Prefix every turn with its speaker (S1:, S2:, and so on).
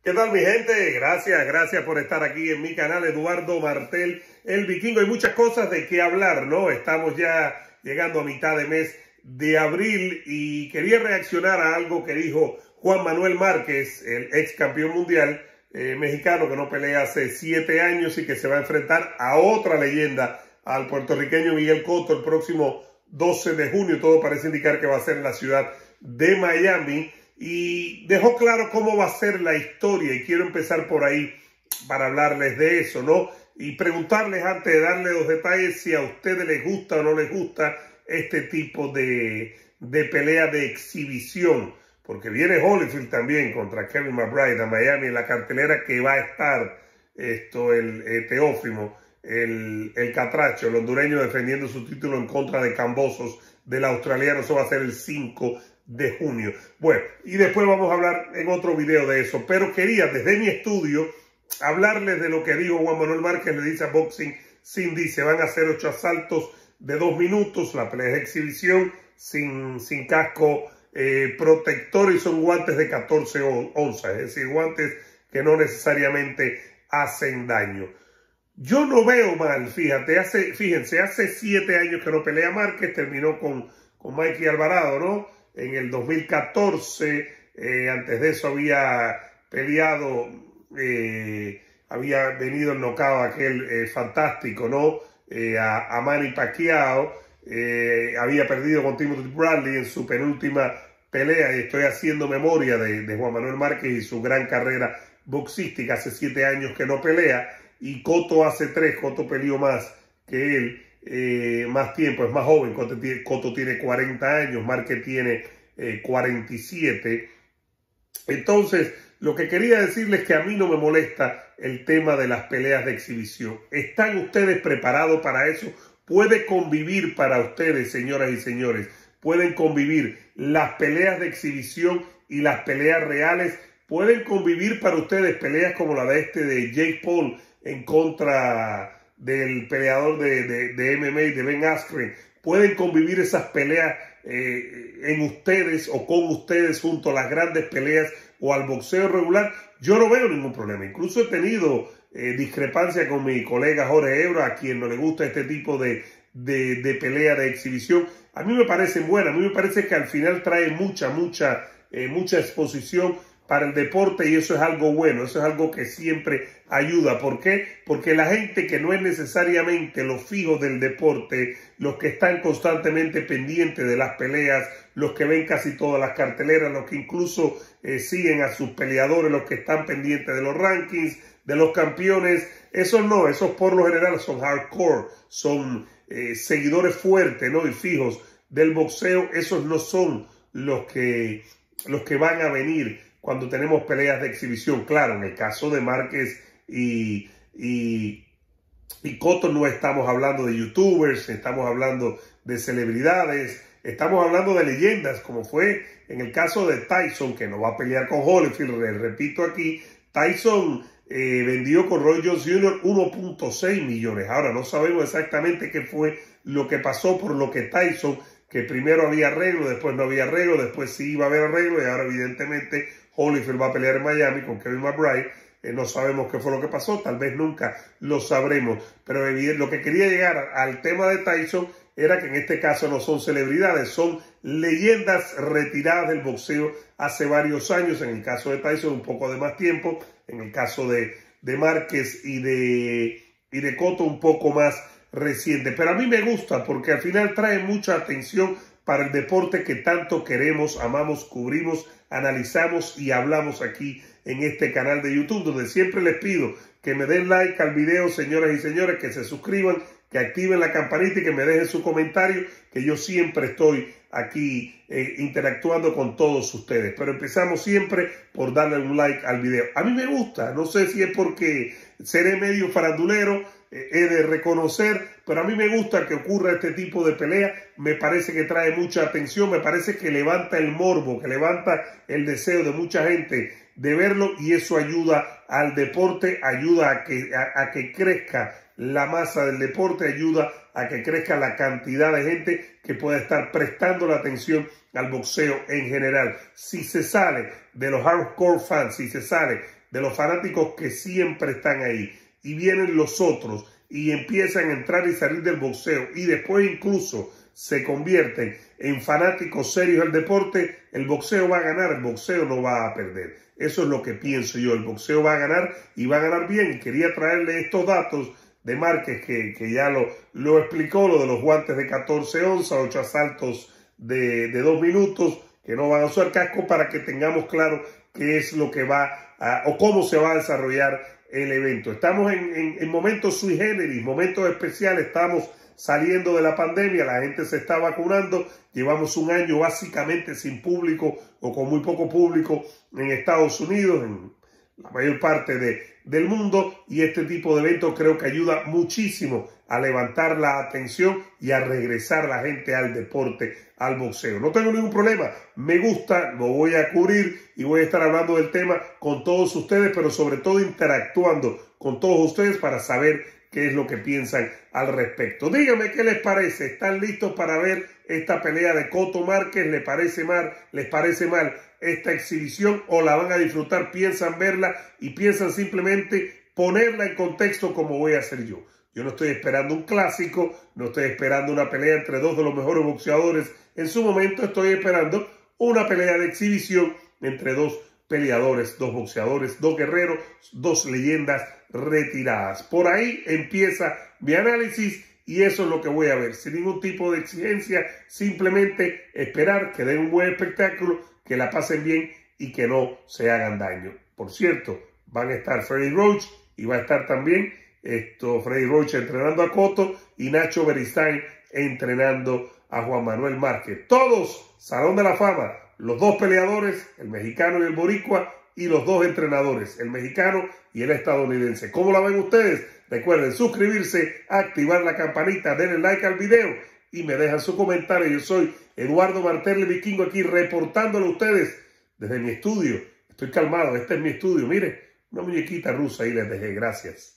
S1: ¿Qué tal, mi gente? Gracias por estar aquí en mi canal, Eduardo Martel, el Vikingo. Hay muchas cosas de qué hablar, ¿no? Estamos ya llegando a mitad de mes de abril y quería reaccionar a algo que dijo Juan Manuel Márquez, el ex campeón mundial mexicano que no pelea hace 7 años y que se va a enfrentar a otra leyenda, al puertorriqueño Miguel Cotto, el próximo 12 de junio. Todo parece indicar que va a ser en la ciudad de Miami. Y dejó claro cómo va a ser la historia y quiero empezar por ahí para hablarles de eso, ¿no? Y preguntarles antes de darle los detalles si a ustedes les gusta o no les gusta este tipo de pelea de exhibición. Porque viene Holyfield también contra Kevin McBride a Miami en la cartelera que va a estar el Teófimo, el Catracho, el hondureño defendiendo su título en contra de Kambosos del australiano. Eso va a ser el 5 de junio. Bueno, y después vamos a hablar en otro video de eso, pero quería desde mi estudio hablarles de lo que dijo Juan Manuel Márquez. Le dice a Boxing Sin, dice, van a hacer 8 asaltos de 2 minutos, la pelea de exhibición sin casco protector y son guantes de 14 onzas, es decir, guantes que no necesariamente hacen daño. Yo no veo mal, fíjense, hace 7 años que no pelea Márquez, terminó con Mikey Alvarado, ¿no? En el 2014, antes de eso había peleado, había venido el knockout aquel fantástico, ¿no? A Manny Pacquiao, había perdido con Timothy Bradley en su penúltima pelea y estoy haciendo memoria de Juan Manuel Márquez y su gran carrera boxística. Hace 7 años que no pelea y Cotto hace 3, Cotto peleó más que él. Más tiempo, es más joven. Cotto tiene 40 años, Márquez tiene 47. Entonces, lo que quería decirles es que a mí no me molesta el tema de las peleas de exhibición. ¿Están ustedes preparados para eso? Puede convivir para ustedes, señoras y señores. Pueden convivir las peleas de exhibición y las peleas reales. Pueden convivir para ustedes peleas como la de Jake Paul en contra del peleador de MMA, de Ben Askren. Pueden convivir esas peleas en ustedes o con ustedes junto a las grandes peleas o al boxeo regular. Yo no veo ningún problema. Incluso he tenido discrepancia con mi colega Jorge Ebro, a quien no le gusta este tipo de pelea de exhibición. A mí me parecen buenas. A mí me parece que al final trae mucha exposición para el deporte y eso es algo bueno, eso es algo que siempre ayuda. ¿Por qué? Porque la gente que no es necesariamente los fijos del deporte, los que están constantemente pendientes de las peleas, los que ven casi todas las carteleras, los que incluso siguen a sus peleadores, los que están pendientes de los rankings, de los campeones, esos no, esos por lo general son hardcore, son seguidores fuertes, ¿no? Y fijos del boxeo. Esos no son los que van a venir cuando tenemos peleas de exhibición. Claro, en el caso de Márquez y Cotto no estamos hablando de youtubers, estamos hablando de celebridades, estamos hablando de leyendas, como fue en el caso de Tyson, que no va a pelear con Holyfield. Repito aquí, Tyson vendió con Roy Jones Jr. 1.6 millones. Ahora no sabemos exactamente qué fue lo que pasó, por lo que Tyson, que primero había arreglo, después no había arreglo, después sí iba a haber arreglo y ahora evidentemente Holyfield va a pelear en Miami con Kevin McBride. No sabemos qué fue lo que pasó, tal vez nunca lo sabremos, pero lo que quería llegar al tema de Tyson era que en este caso no son celebridades, son leyendas retiradas del boxeo hace varios años. En el caso de Tyson un poco de más tiempo, en el caso de Márquez y de Cotto un poco más reciente. Pero a mí me gusta porque al final trae mucha atención para el deporte que tanto queremos, amamos, cubrimos, analizamos y hablamos aquí en este canal de YouTube, donde siempre les pido que me den like al video, señoras y señores, que se suscriban, que activen la campanita y que me dejen su comentario, que yo siempre estoy aquí interactuando con todos ustedes. Pero empezamos siempre por darle un like al video. A mí me gusta, no sé si es porque seré medio farandulero, he de reconocer, pero a mí me gusta que ocurra este tipo de pelea. Me parece que trae mucha atención, me parece que levanta el morbo, que levanta el deseo de mucha gente de verlo y eso ayuda al deporte, ayuda a que crezca la masa del deporte, ayuda a que crezca la cantidad de gente que pueda estar prestando la atención al boxeo en general. Si se sale de los hardcore fans, si se sale de los fanáticos que siempre están ahí. Y vienen los otros y empiezan a entrar y salir del boxeo y después incluso se convierten en fanáticos serios del deporte, el boxeo va a ganar, el boxeo no va a perder. Eso es lo que pienso yo, el boxeo va a ganar y va a ganar bien. Quería traerle estos datos de Márquez que ya lo explicó, lo de los guantes de 14 onzas, 8 asaltos de 2 minutos, que no van a usar casco, para que tengamos claro qué es lo que va o cómo se va a desarrollar el evento. Estamos en momentos sui generis, momentos especiales, estamos saliendo de la pandemia, la gente se está vacunando, llevamos un año básicamente sin público o con muy poco público en Estados Unidos, en la mayor parte del mundo, y este tipo de eventos creo que ayuda muchísimo a levantar la atención y a regresar la gente al deporte, al boxeo. No tengo ningún problema, me gusta, lo voy a cubrir y voy a estar hablando del tema con todos ustedes, pero sobre todo interactuando con todos ustedes para saber qué es lo que piensan al respecto. Díganme qué les parece. ¿Están listos para ver esta pelea de Cotto Márquez? ¿Les parece mal esta exhibición o la van a disfrutar? ¿Piensan verla y piensan simplemente ponerla en contexto como voy a hacer yo? Yo no estoy esperando un clásico, no estoy esperando una pelea entre dos de los mejores boxeadores en su momento. Estoy esperando una pelea de exhibición entre dos peleadores, dos boxeadores, dos guerreros, dos leyendas retiradas. Por ahí empieza mi análisis y eso es lo que voy a ver, sin ningún tipo de exigencia, simplemente esperar que den un buen espectáculo, que la pasen bien y que no se hagan daño. Por cierto, van a estar Freddie Roach y va a estar también Freddie Roach entrenando a Cotto y Nacho Beristain entrenando a Juan Manuel Márquez. Todos, Salón de la Fama, los dos peleadores, el mexicano y el boricua, y los dos entrenadores, el mexicano y el estadounidense. ¿Cómo la ven ustedes? Recuerden suscribirse, activar la campanita, denle like al video y me dejan su comentario. Yo soy Eduardo Martel, el Vikingo, aquí reportándole a ustedes desde mi estudio. Estoy calmado, este es mi estudio. Mire, una muñequita rusa ahí les dejé. Gracias.